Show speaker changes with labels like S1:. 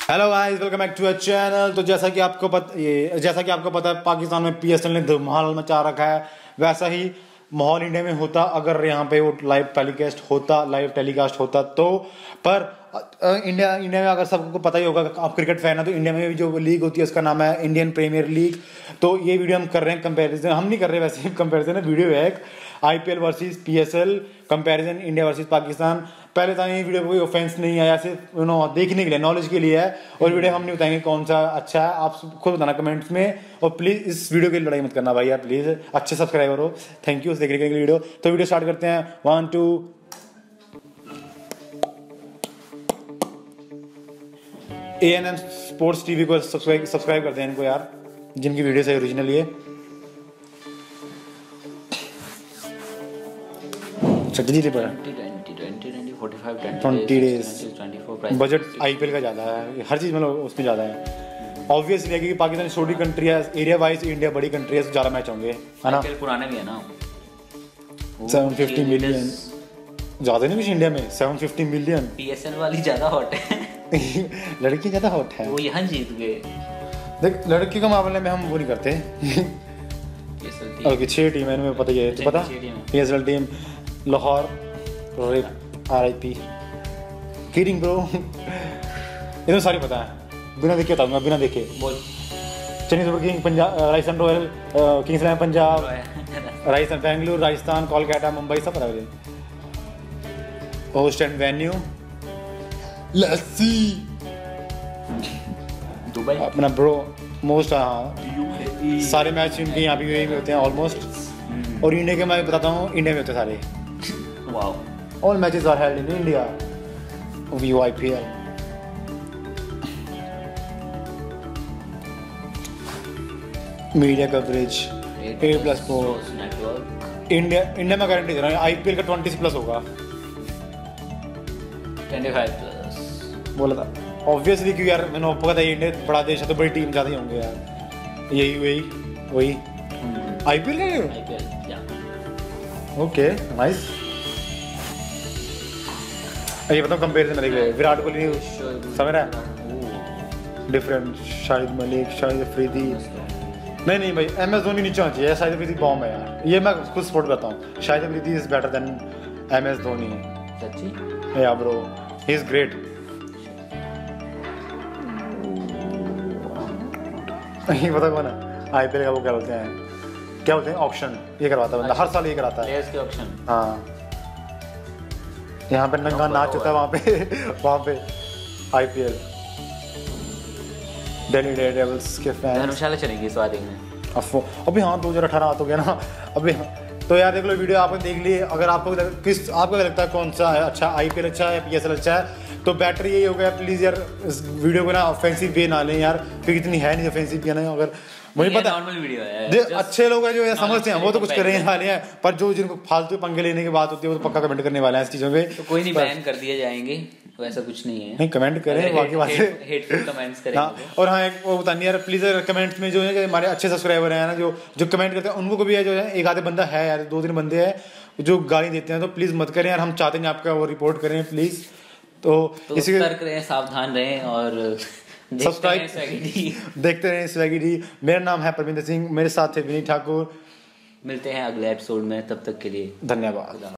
S1: Hello guys, welcome back to a channel. तो जैसा कि आपको पता है, पाकिस्तान में पीएसएल ने धमाल मचा रखा है। वैसा ही माहौल इंडिया में होता अगर यहाँ पे वो लाइव टेलीकास्ट होता तो। पर इंडिया में अगर सबको पता ही होगा, आप क्रिकेट फैन है तो इंडिया में भी जो लीग होती है उसका नाम है इंडियन प्रीमियर लीग। तो ये वीडियो हम कर रहे हैं कंपैरिजन, हम नहीं कर रहे वैसे कंपैरिजन है, वीडियो है एक IPL versus PSL comparison, India versus Pakistan. पहले तो ये वीडियो कोई ऑफेंस नहीं आया, सिर्फ देखने के लिए, नॉलेज के लिए है। और वीडियो हम नहीं बताएंगे कौन सा अच्छा है, आप खुद बताना कमेंट्स में। और प्लीज इस वीडियो की लड़ाई मत करना भाई यार, प्लीज अच्छे सब्सक्राइबर हो। थैंक यू देखने के लिए वीडियो। तो वीडियो स्टार्ट करते हैं। 1 2 ANM स्पोर्ट्स टीवी को सब्सक्राइब करते हैं इनको यार, जिनकी वीडियो है ओरिजिनल ये। चट्टी पर 20 डेज बजट आईपीएल का ज़्यादा है, हर चीज़ मतलब उसमें ज़्यादा है। ऑब्वियसली है कि पाकिस्तान छोटी कंट्री है, एरिया वाइज इंडिया बड़ी कंट्री है, तो ज़्यादा मैच होंगे, है ना।
S2: पुराने भी है ना।
S1: 750 मिलियन ज़्यादा नहीं कुछ इंडिया में। 750 मिलियन
S2: पीएसएल वाली ज़्यादा हॉट है।
S1: लड़की ज़्यादा हॉट है,
S2: वो यहाँ जीत गए।
S1: देख लड़की के मामले में हम वो नहीं करते। ओके 6 टीम है इनमें, पता ही है, तो पता PSL team Lahore, RIP kidding bro. ये तो सारी पता है, बिना देखे बताऊंगा, बिना देखे।
S2: बोल।
S1: Chennai super king, Punjab, Rajasthan royal, kings eleven Punjab, Rajasthan, Bengaluru, Rajasthan, Kolkata, Mumbai, सब पता है। होस्ट एंड वेन्यू लस्सी
S2: दुबई
S1: अपना ब्रो मोस्ट। हाँ सारे मैच इनके यहाँ भी यही में होते हैं ऑलमोस्ट। और इंडिया के मैं बताता हूँ, इंडिया में होते हैं सारे।
S2: Wow.
S1: All matches are held in India. VOIPL. Media coverage A++
S2: network.
S1: India में गारंटी दे रहा हूँ आईपीएल का 20+ होगा,
S2: 25+।
S1: बोला था ऑब्वियसली, क्योंकि यार मैंने आपको पता है इंडिया बड़ा देश है तो बड़ी टीम ज़्यादा ही होंगे यार। यही वही आईपीएल का। Okay nice. ये बताओ कंपेरिजन में देख, विराट कोहली समझ रहा है डिफरेंट, शाहिद मलिक, शाहिद अफरीदी। नहीं भाई, MS धोनी नीचे होना चाहिए, शाहिद अफरीदी बॉम्ब है यार, ये मैं खुद सपोर्ट करता हूँ। Shahid Afridi is better than MS Dhoni.
S2: सच्ची
S1: या ब्रो, ही इज ग्रेट। ये पता कौन है आईपीएल का, वो क्या बोलते हैं ऑक्शन, ये करवाता है बंदा, हर साल ये कराता है
S2: प्लेयर्स के ऑक्शन।
S1: हाँ यहाँ पे नंगा नाच होता है वहाँ पे आईपीएल। दिल्ली डेयरडेविल्स के फैन
S2: धर्मशाला चलेंगे इस बार देखने।
S1: अभी हाँ 2018 आ तो गया ना अभी। तो यार देख लो वीडियो, आपने देख ली। अगर आपको आपको लगता है कौन सा है अच्छा, आईपीएल अच्छा है या पीएसएल अच्छा है, तो बेटर यही हो गया। प्लीज़ यार इस वीडियो को ना ऑफेंसिव वे ना लें यार, क्योंकि इतनी है नहीं ऑफेंसिव भी ना। अगर मुझे पता
S2: नॉर्मल वीडियो है,
S1: अच्छे लोग हैं जो ये समझते हैं वो तो कुछ करेंगे वाले हैं, पर जो जिनको फालतू पंगे लेने की बात होती है वो तो पक्का कमेंट करने वाले हैं इस चीज़ों पे।
S2: तो कोई नहीं, बैन कर दिए जाएंगे, वैसा कुछ नहीं है।
S1: नहीं कमेंट करें, बाकी बात है
S2: हेटफुल कमेंट्स करेंगे।
S1: हाँ, और हाँ एक वो बतानी यार प्लीज़, कमेंट्स में जो है हमारे अच्छे सब्सक्राइबर हैं ना, जो कमेंट करते हैं उनको भी है, जो है एक आधे बंदा है यार, 2-3 बंदे हैं जो गाली देते हैं, तो प्लीज़ मत करें यार। हम चाहते हैं आपका वो रिपोर्ट करें प्लीज़। तो इसी
S2: सतर्क रहें, सावधान रहें और
S1: सब्सक्राइब देखते रहें स्वैगी डी। मेरा नाम है परमिंदर सिंह, मेरे साथ है विनीत ठाकुर।
S2: मिलते हैं अगले एपिसोड में, तब तक के लिए
S1: धन्यवाद।